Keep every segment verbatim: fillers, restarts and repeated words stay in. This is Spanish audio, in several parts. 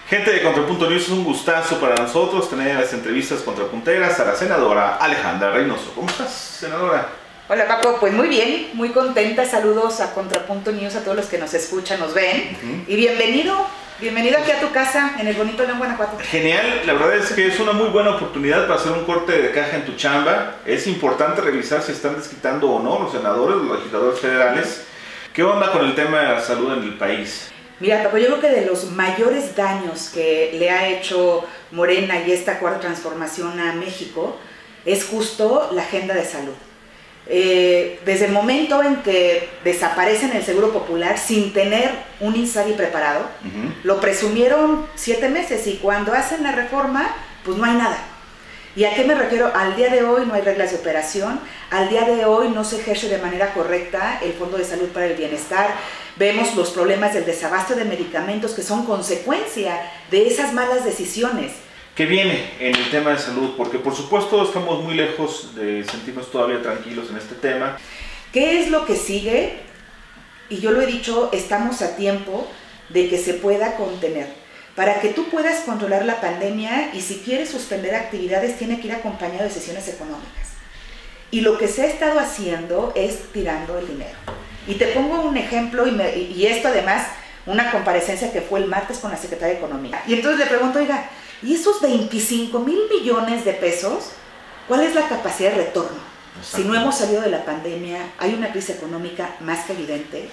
Gente de Contrapunto News, es un gustazo para nosotros tener las entrevistas contrapunteras a la senadora Alejandra Reynoso. ¿Cómo estás, senadora? Hola Paco, pues muy bien, muy contenta. Saludos a Contrapunto News, a todos los que nos escuchan, nos ven. Uh-huh. Y bienvenido, bienvenido aquí a tu casa en el bonito León, Guanajuato. Genial, la verdad es que es una muy buena oportunidad para hacer un corte de caja en tu chamba. Es importante revisar si están desquitando o no los senadores, los legisladores federales. ¿Qué onda con el tema de la salud en el país? Mira, Paco, yo creo que de los mayores daños que le ha hecho Morena y esta cuarta transformación a México es justo la agenda de salud. Eh, desde el momento en que desaparecen el Seguro Popular sin tener un INSABI preparado, uh-huh. lo presumieron siete meses y cuando hacen la reforma, pues no hay nada. ¿Y a qué me refiero? Al día de hoy no hay reglas de operación, al día de hoy no se ejerce de manera correcta el Fondo de Salud para el Bienestar. Vemos los problemas del desabasto de medicamentos que son consecuencia de esas malas decisiones. ¿Qué viene en el tema de salud? Porque por supuesto estamos muy lejos de sentirnos todavía tranquilos en este tema. ¿Qué es lo que sigue? Y yo lo he dicho, estamos a tiempo de que se pueda contener. Para que tú puedas controlar la pandemia y si quieres suspender actividades tiene que ir acompañado de decisiones económicas. Y lo que se ha estado haciendo es tirando el dinero. Y te pongo un ejemplo, y, me, y esto además, una comparecencia que fue el martes con la Secretaria de Economía. Y entonces le pregunto, oiga, ¿y esos veinticinco mil millones de pesos, cuál es la capacidad de retorno? Exacto. Si no hemos salido de la pandemia, hay una crisis económica más que evidente.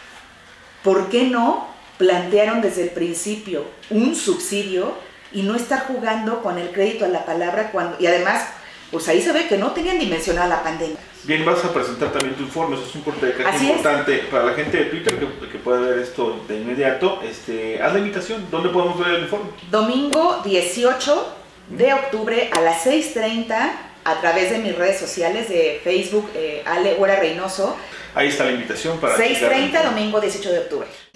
¿Por qué no plantearon desde el principio un subsidio y no estar jugando con el crédito a la palabra cuando, y además, pues ahí se ve que no tenían dimensionada la pandemia? Bien, vas a presentar también tu informe, eso es un corte de caja importante es. Para la gente de Twitter que, que puede ver esto de inmediato. Este, haz la invitación, ¿dónde podemos ver el informe? Domingo dieciocho de octubre a las seis treinta a través de mis redes sociales de Facebook, eh, Ale Ora Reynoso. Ahí está la invitación para... seis treinta, domingo dieciocho de octubre.